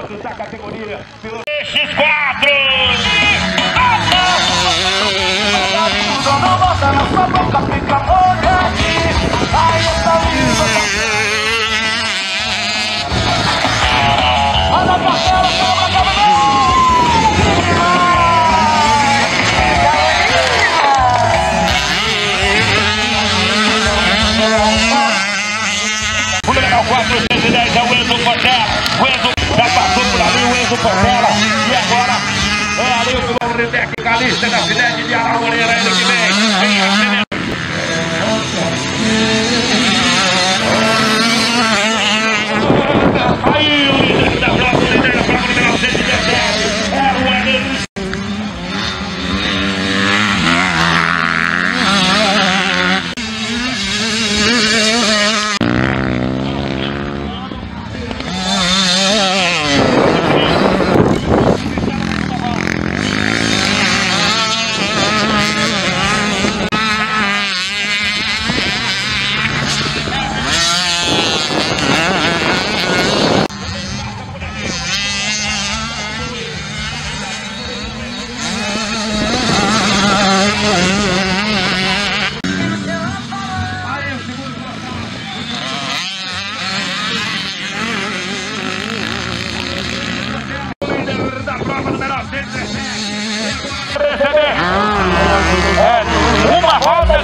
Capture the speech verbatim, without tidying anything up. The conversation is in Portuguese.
pilotos da categoria. Piloto... X quatro! Não bota na sua boca, fica molha aqui. Aí eu tô lindo. Olha a cartela, sobra, sobra, o legal quatrocentos e dez é o Enzo Portela. O Enzo já passou por ali, o Enzo Portela. E agora é ali o João Ridec, calista da cidade de Araújoeira, ele que vem. Vem acelerando. Aí o líder da prova, o líder da prova número cento e dezessete. É o Enes. Uma roda